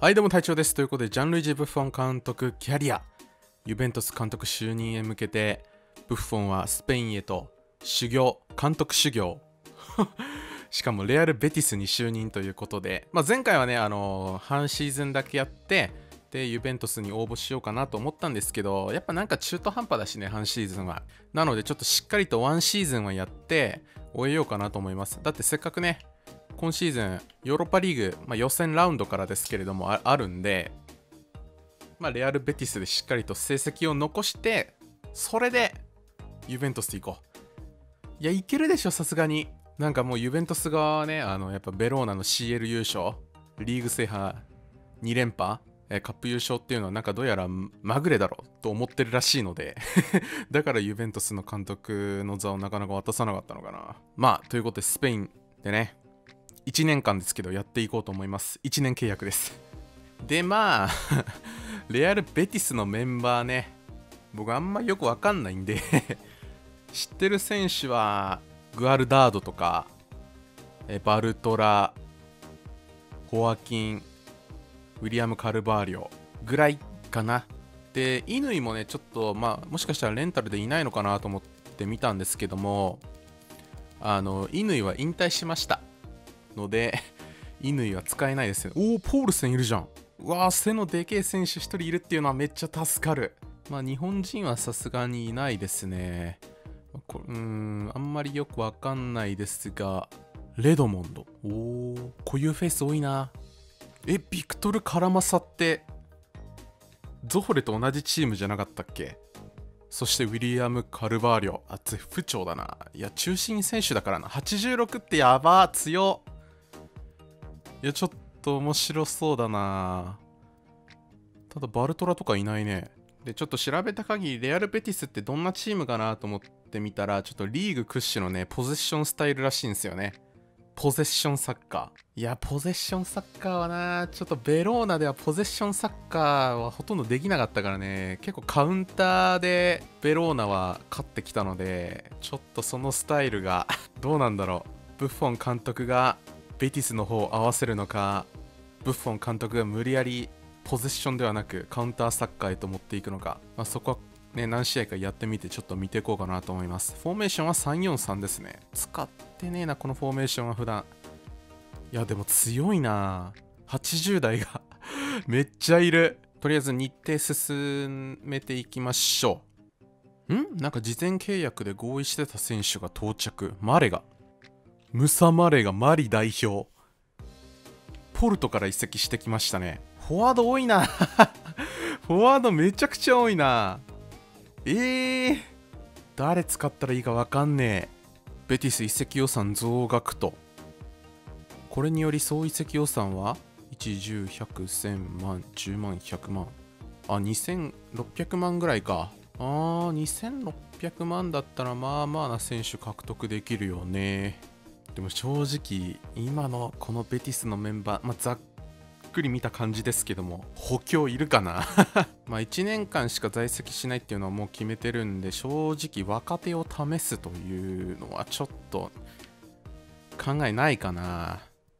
はい、どうも隊長です。ということで、ジャンルイジ・ブッフォン監督キャリア、ユベントス監督就任へ向けて、ブッフォンはスペインへと監督修行しかもレアル・ベティスに就任ということで、前回はね、半シーズンだけやって、で、ユベントスに応募しようかなと思ったんですけど、やっぱなんか中途半端だしね、半シーズンは。なので、ちょっとしっかりとワンシーズンはやって、終えようかなと思います。だってせっかくね、今シーズンヨーロッパリーグ、予選ラウンドからですけれども あるんで、レアル・ベティスでしっかりと成績を残して、それでユベントスで行こう。いや、いけるでしょ、さすがに。なんかもうユベントスがね、やっぱベローナの CL 優勝、リーグ制覇2連覇、カップ優勝っていうのはなんかどうやらまぐれだろうと思ってるらしいのでだからユベントスの監督の座をなかなか渡さなかったのかな。ということでスペインでね、1年間ですけどやっていこうと思います。1年契約です。でレアル・ベティスのメンバーね、僕あんまよくわかんないんで知ってる選手はグアルダードとかバルトラ、ホアキン、ウィリアム・カルバーリョぐらいかな。で、乾もね、ちょっともしかしたらレンタルでいないのかなと思って見たんですけども、乾は引退しましたので乾は使えないですね。おお、ポールセンいるじゃん。うわー、背のでけえ選手1人いるっていうのはめっちゃ助かる。日本人はさすがにいないですね。あんまりよくわかんないですが、レドモンド。おお、こういうフェイス多いな。ビクトル・カラマサってゾホレと同じチームじゃなかったっけ？そしてウィリアム・カルバーリョ。絶不調だな。いや、中心選手だからな。86ってやばー、強っ。いや、ちょっと面白そうだな。ただバルトラとかいないね。で、ちょっと調べた限りレアル・ベティスってどんなチームかなと思ってみたら、ちょっとリーグ屈指のね、ポゼッションスタイルらしいんですよね。ポゼッションサッカー。いや、ポゼッションサッカーはな、ちょっとベローナではポゼッションサッカーはほとんどできなかったからね、結構カウンターでベローナは勝ってきたので、ちょっとそのスタイルがどうなんだろう。ブッフォン監督がベティスの方を合わせるのか、ブッフォン監督が無理やりポゼッションではなくカウンターサッカーへと持っていくのか、そこはね、何試合かやってみてちょっと見ていこうかなと思います。フォーメーションは 3-4-3 ですね。使ってねえな、このフォーメーションは普段。いや、でも強いな。80代がめっちゃいる。とりあえず日程進めていきましょう。なんか事前契約で合意してた選手が到着。ムサマレがマリ代表。ポルトから移籍してきましたね。フォワード多いなフォワードめちゃくちゃ多いな。誰使ったらいいかわかんねえ。ベティス移籍予算増額と。これにより総移籍予算は1、10、100、1000万、10万、100万。2600万ぐらいか。2600万だったらまあまあな選手獲得できるよね。でも正直、今のこのベティスのメンバー、ざっくり見た感じですけども、補強いるかな1年間しか在籍しないっていうのはもう決めてるんで、正直若手を試すというのはちょっと考えないかな。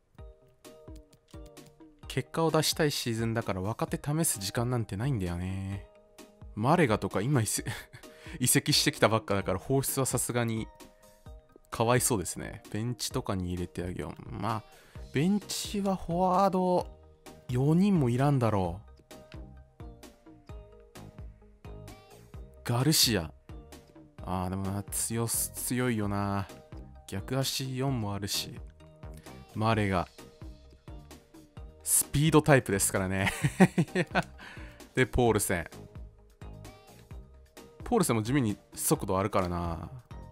結果を出したいシーズンだから若手試す時間なんてないんだよね。マレガとか今移籍してきたばっかだから放出はさすがにかわいそうですね。ベンチとかに入れてあげよう。ベンチはフォワード4人もいらんだろう。ガルシア。でも強いよな。逆足4もあるし。マレガ。スピードタイプですからねで、ポールセンも地味に速度あるからな。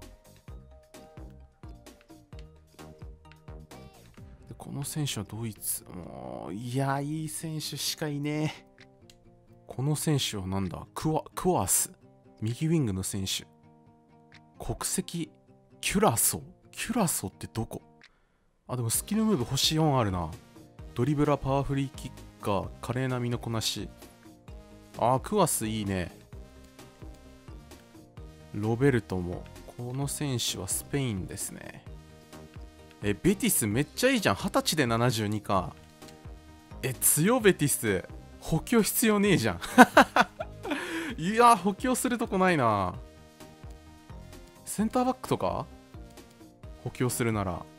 で、この選手はドイツ。いい選手しかいねえ。この選手はなんだ、クワース。右ウィングの選手。国籍、キュラソってどこ？でもスキルムーブ星4あるな。ドリブラー、パワーフリーキッカー、華麗な身のこなし。クワスいいね。ロベルトも。この選手はスペインですね。ベティスめっちゃいいじゃん。20歳で72か。 強ベティス補強必要ねえじゃんいや補強するとこないな。センターバックとか補強するなら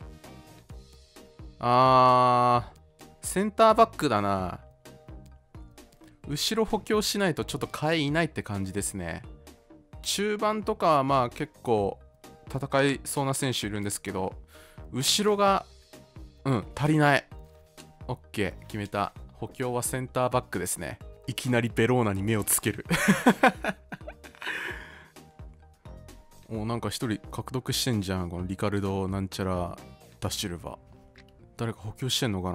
センターバックだな。後ろ補強しないとちょっと替えいないって感じですね。中盤とかはまあ結構戦いそうな選手いるんですけど、後ろが足りない。 OK 決めた。補強はセンターバックですね。いきなりベローナに目をつけるなんか一人獲得してんじゃん、このリカルドなんちゃらダッシュルバ。誰か補強してんのか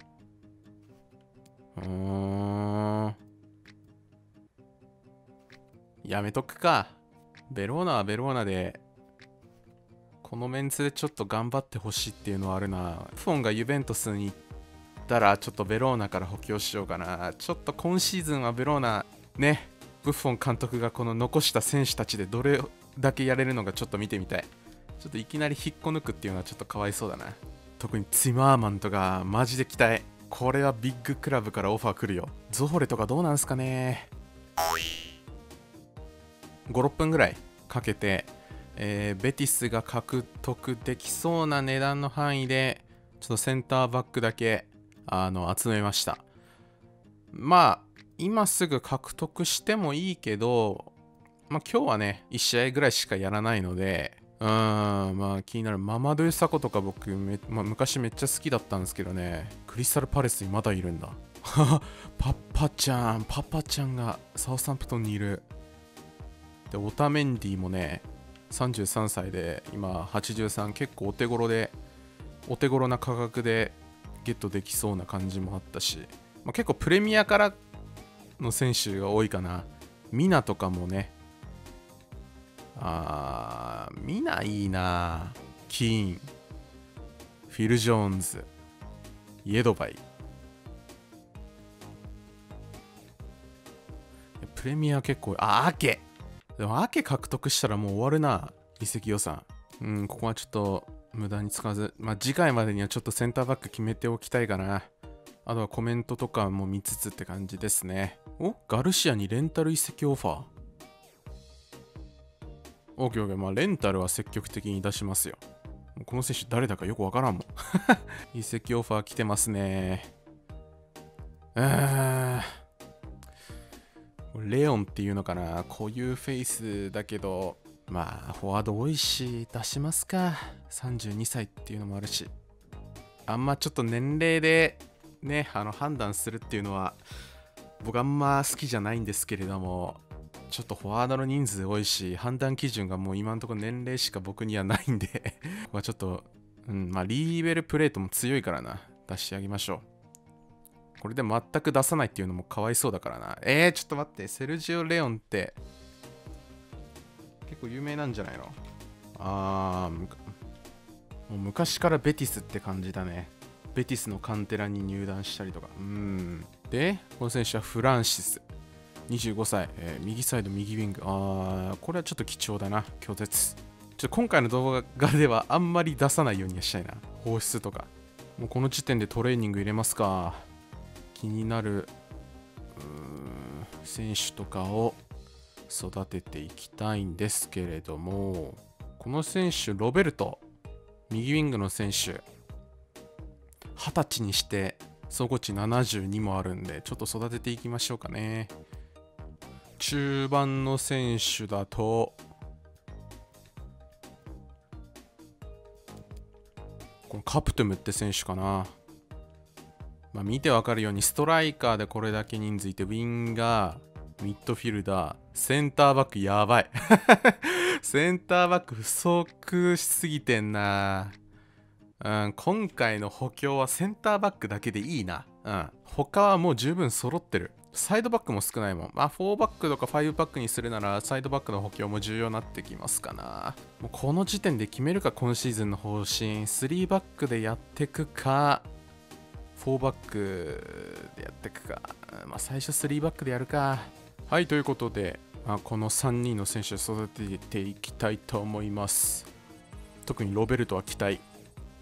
な。やめとくか。ベローナはベローナでこのメンツでちょっと頑張ってほしいっていうのはあるな。フォンがユベントスに行ったらちょっとベローナから補強しようかな。ちょっと今シーズンはベローナね、ブッフォン監督がこの残した選手たちでどれだけやれるのかちょっと見てみたい。ちょっといきなり引っこ抜くっていうのはちょっとかわいそうだな。特にツィマーマンとかマジで期待。これはビッグクラブからオファー来るよ。ゾホレとかどうなんすかね。5、6分ぐらいかけて、ベティスが獲得できそうな値段の範囲でちょっとセンターバックだけ集めました。まあ今すぐ獲得してもいいけど、まあ今日はね1試合ぐらいしかやらないので、まあ気になるママドゥ・サコとか僕昔めっちゃ好きだったんですけどね。クリスタルパレスにまだいるんだパパちゃんがサウサンプトンにいる。でオタメンディもね33歳で今83、結構お手頃な価格でゲットできそうな感じもあったし、まあ、結構プレミアからの選手が多いかな。ミナとかもね、ミナいいな。キーン、フィル・ジョーンズ、イエドバイ。プレミア結構、アケ。でもアケ獲得したらもう終わるな、移籍予算。ここはちょっと無駄に使わず、まあ次回までにはちょっとセンターバック決めておきたいかな。あとはコメントとかも見つつって感じですね。ガルシアにレンタル移籍オファー。オーケー、まあレンタルは積極的に出しますよ。この選手誰だかよくわからんもん移籍オファー来てますね。レオンっていうのかな、こういうフェイスだけど、まあフォワード多いし出しますか。32歳っていうのもあるし、あんまちょっと年齢でね判断するっていうのは僕あんま好きじゃないんですけれども、ちょっとフォワードの人数多いし判断基準がもう今のところ年齢しか僕にはないんでまあちょっとまあリーベルプレートも強いからな、出してあげましょう。これで全く出さないっていうのもかわいそうだからな。ちょっと待って、セルジオ・レオンって結構有名なんじゃないの？もう昔からベティスって感じだね。ベティスのカンテラに入団したりとか。で、この選手はフランシス。25歳、右サイド、右ウィング。これはちょっと貴重だな。拒絶。今回の動画ではあんまり出さないようにはしたいな。放出とか。もうこの時点でトレーニング入れますか。気になる選手とかを育てていきたいんですけれども、この選手ロベルト、右ウィングの選手20歳にして総合値72もあるんで、ちょっと育てていきましょうかね。中盤の選手だとこのカプトゥムって選手かな。まあ、見てわかるようにストライカーでこれだけ人数いて、ウィンガー、ミッドフィルダー、センターバックやばいセンターバック不足しすぎてんな。今回の補強はセンターバックだけでいいな。他はもう十分揃ってる。サイドバックも少ないもん。まあ4バックとか5バックにするならサイドバックの補強も重要になってきますかな。もうこの時点で決めるか、今シーズンの方針。3バックでやってくか、4バックでやっていくか。まあ最初3バックでやるか。はい、ということで、この3人の選手を育てていきたいと思います。特にロベルトは期待。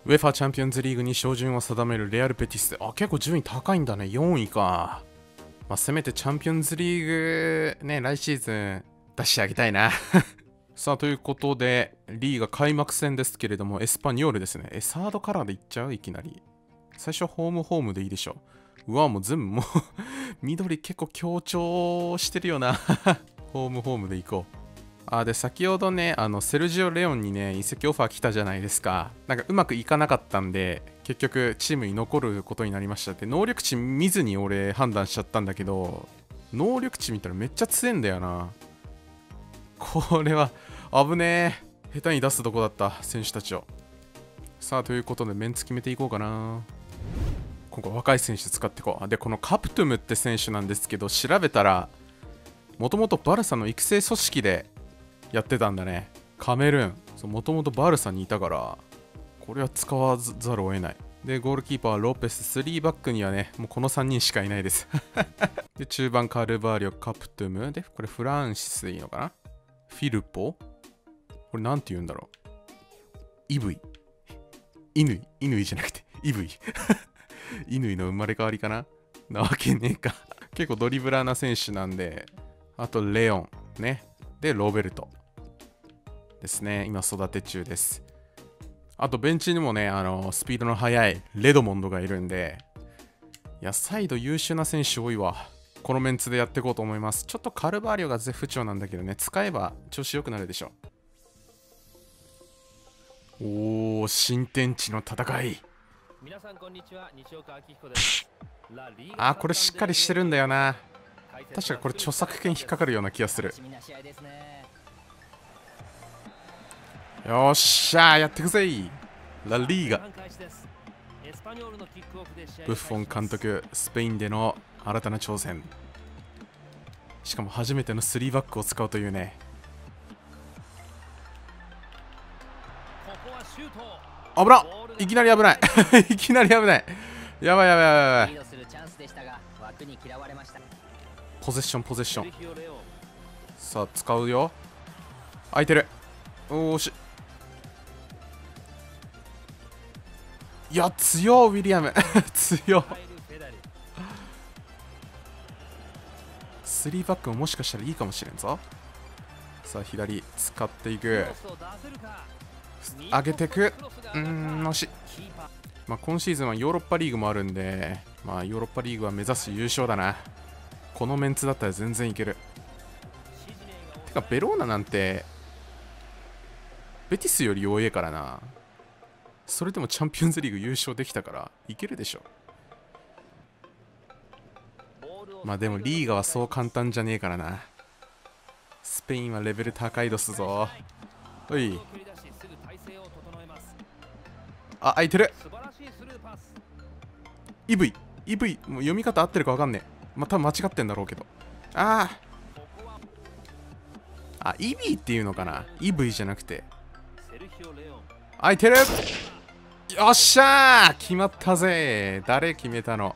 ウェファチャンピオンズリーグに照準を定めるレアル・ベティス。あ、結構順位高いんだね。4位か。まあ、せめてチャンピオンズリーグね、来シーズン出してあげたいな。さあ、ということで、リーガ開幕戦ですけれども、エスパニョールですね。サードカラーでいっちゃういきなり。最初ホームでいいでしょ。うわ、もう全部もう緑結構強調してるよな。ホームでいこう。で、先ほどね、セルジオ・レオンにね、移籍オファー来たじゃないですか。なんかうまくいかなかったんで、結局チームに残ることになりましたって、能力値見ずに俺判断しちゃったんだけど、能力値見たらめっちゃ強いんだよな。これは危ねえ。下手に出すとこだった、選手たちを。さあ、ということでメンツ決めていこうかな。今回若い選手使っていこう。で、このカプトゥムって選手なんですけど、調べたら、もともとバルサの育成組織でやってたんだね。カメルーン。もともとバルサにいたから、これは使わざるを得ない。で、ゴールキーパーはロペス、3バックにはね、もうこの3人しかいないです。で、中盤カルバーリョ、カプトゥム。で、これフランシスでいいのかな。フィルポ。これなんて言うんだろう。イブイ。イヌイじゃなくて、イブイ。イヌイの生まれ変わりかなわけねえか。結構ドリブラーな選手なんで、あとレオン。ね。で、ロベルト。ですね。今育て中です。あとベンチにもね、スピードの速いレドモンドがいるんで、いや、サイド優秀な選手多いわ。このメンツでやっていこうと思います。ちょっとカルバーリョが絶不調なんだけどね、使えば調子良くなるでしょ。おー、新天地の戦い。皆さんこんにちは、西岡明彦です。これしっかりしてるんだよな。確かこれ著作権引っかかるような気がする。よっしゃー、やってくぜい。ラリーガ。ブッフォン監督、スペインでの新たな挑戦。しかも初めての3バックを使うというね。危なっ、いきなり危ない。いきなり危ない。やばいやばいやばいやばい。ポゼッション。さあ、使うよ。空いてる。おーし。いや、強い、ウィリアム。強い。3バックももしかしたらいいかもしれんぞ。さあ、左使っていく。上げていく。惜しい。まあ、今シーズンはヨーロッパリーグもあるんで、まあ、ヨーロッパリーグは目指す優勝だな。このメンツだったら全然いける。てか、ベローナなんて、ベティスより弱いからな。それでもチャンピオンズリーグ優勝できたからいけるでしょ。まあでもリーガはそう簡単じゃねえからな。スペインはレベル高いどすぞ。おい。空いてる。イブイもう読み方合ってるか分かんねえ。まあ多分間違ってんだろうけど。イビーっていうのかな。イブイじゃなくて。空いてる。よっしゃー、決まったぜ。誰決めたの。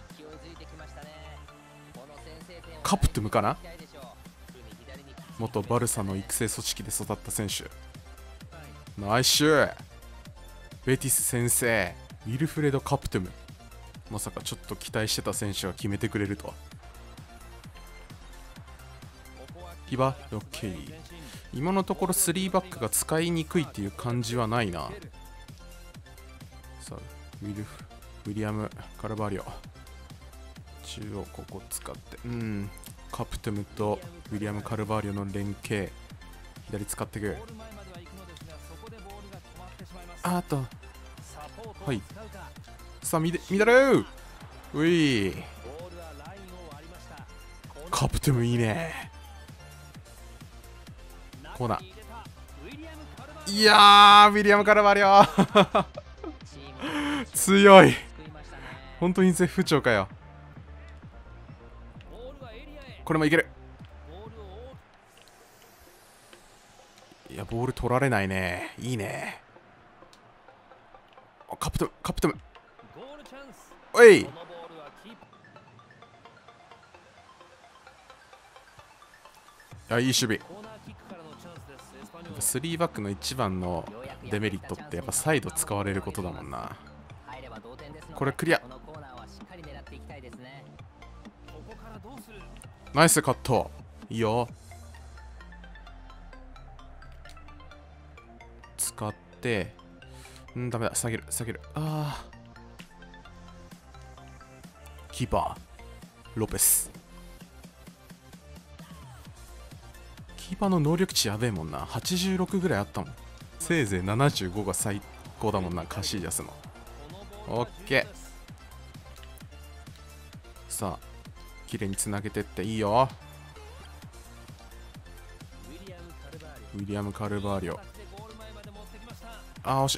カプトゥムかな。元バルサの育成組織で育った選手。ナイスシュー。ベティス先生、ウィルフレド・カプトゥム。まさかちょっと期待してた選手が決めてくれるとは。ヒバ、オッケー。今のところ3バックが使いにくいっていう感じはないな。さあ、ウィリアム・カルバリオ。中央ここ使って。カプトゥムとウィリアム・カルバリオの連携。左使っていく。あと。はい。さあ、乱れう。うい。カプトゥムいいね。コーナー。いやー、ウィリアム・カルバリオ。強い。本当に絶不調かよ。これもいける。いや、ボール取られないね。いいね。カプトム。おい。いや、いい守備。 3バックの一番のデメリットってやっぱサイド使われることだもんな。これクリア。ナイスカット。いいよ。使ってダメだ。下げる下げる。ああ、キーパーロペス。キーパーの能力値やべえもんな。86ぐらいあったもん。せいぜい75が最高だもんな、カシージャスの。オッケー。さあ綺麗につなげてっていいよ。ウィリアム・カルバーリョ。あー惜しい。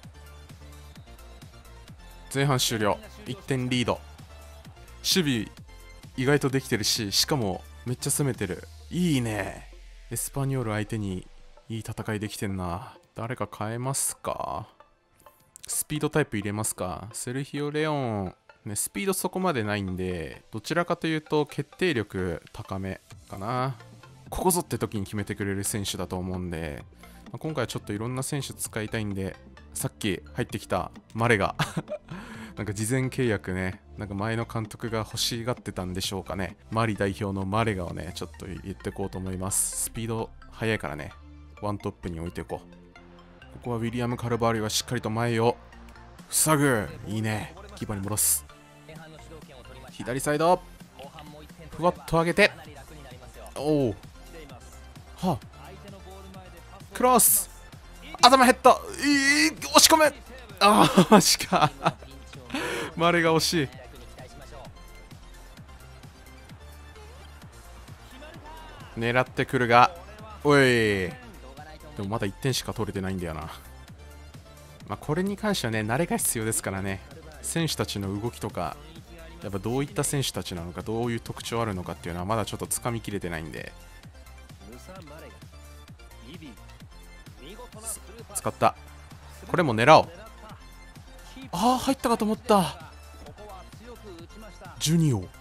前半終了。1点リード。守備意外とできてるし、しかもめっちゃ攻めてる。いいね。エスパニョール相手にいい戦いできてんな。誰か変えますか。スピードタイプ入れますか。セルヒオ・レオン、ね、スピードそこまでないんで、どちらかというと決定力高めかな。ここぞって時に決めてくれる選手だと思うんで、今回はちょっといろんな選手使いたいんで、さっき入ってきたマレがなんか事前契約ね、なんか前の監督が欲しがってたんでしょうかね。マリ代表のマレガをね、ちょっと言ってこうと思います。スピード速いからね、ワントップに置いていこう。ここはウィリアム・カルバーリョがしっかりと前を塞ぐ。いいね。キーパーに戻す。左サイドふわっと上げて、おお、はあ、クロス、頭ヘッド、押し込め。ああマジかマレが惜しい。狙ってくるが、おい、でもまだ1点しか取れてないんだよな。これに関してはね、慣れが必要ですからね。選手たちの動きとか、やっぱどういった選手たちなのか、どういう特徴あるのかっていうのはまだちょっとつかみきれてないんで。使った。これも狙おう。ああ入ったかと思った。ジュニオ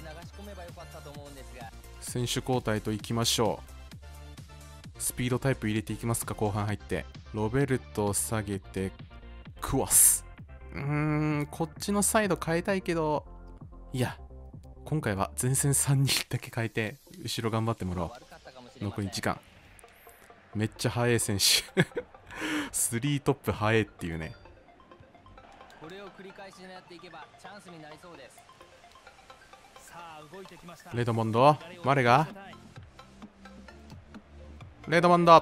選手交代といきましょう。スピードタイプ入れていきますか。後半入ってロベルトを下げてクワス。こっちのサイド変えたいけど、いや今回は前線3人だけ変えて後ろ頑張ってもらおう。残り時間。めっちゃ速い選手3トップ速いっていうね。レドモンド、マレがレドモンド、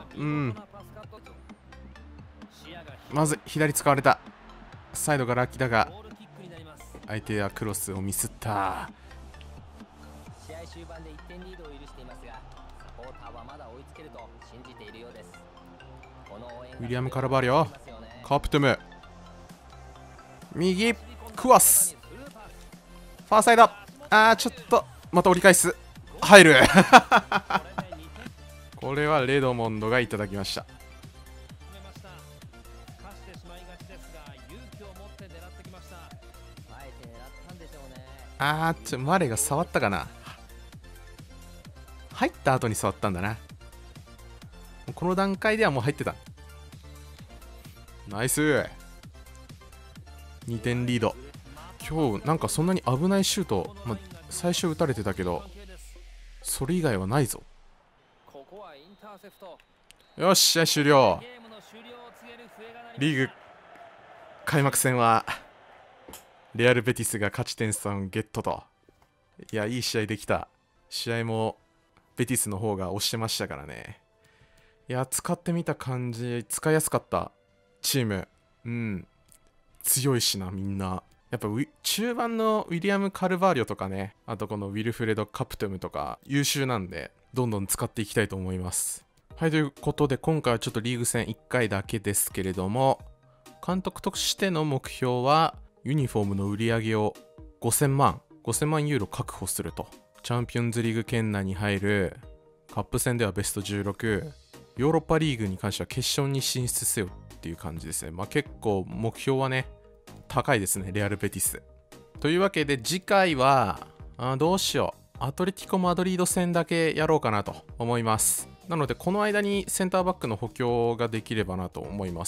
まず左使われた。サイドがラッキーだが相手はクロスをミスった。ウィリアム・カルバリョ、カープトゥム、右クワス、ファーサイド、ちょっとまた折り返す。入るこれはレドモンドがいただきました。マレが触ったかな。入った後に触ったんだな。この段階ではもう入ってた。ナイス。2点リード。今日なんかそんなに危ないシュート、最初打たれてたけどそれ以外はないぞ。よし試合終了。リーグ開幕戦はレアル・ベティスが勝ち点3ゲットと。いやいい試合できた。試合もベティスの方が押してましたからね。いや使ってみた感じ使いやすかった。チーム強いしなみんな。やっぱ中盤のウィリアム・カルバーリョとかね、あとこのウィルフレド・カプトゥムとか優秀なんでどんどん使っていきたいと思います。はい、ということで今回はちょっとリーグ戦1回だけですけれども、監督としての目標はユニフォームの売り上げを5000万ユーロ確保すると。チャンピオンズリーグ圏内に入る。カップ戦ではベスト16、ヨーロッパリーグに関しては決勝に進出せよっていう感じですね。結構目標はね高いですね、レアル・ベティス。というわけで次回はどうしよう、アトレティコ・マドリード戦だけやろうかなと思います。 なのでこの間にセンターバックの補強ができればなと思います。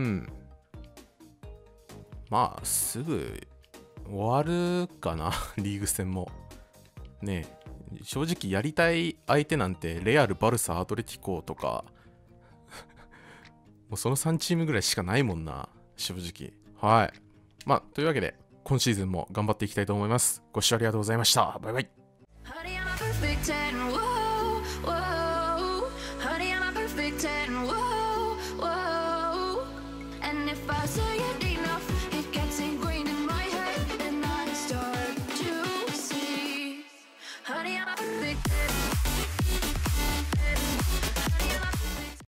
まあすぐ終わるかなリーグ戦もね。正直やりたい相手なんてレアル、バルサ、アトレティコとかもうその3チームぐらいしかないもんな、正直。はい。まあというわけで今シーズンも頑張っていきたいと思います。ご視聴ありがとうございました。バイバイ。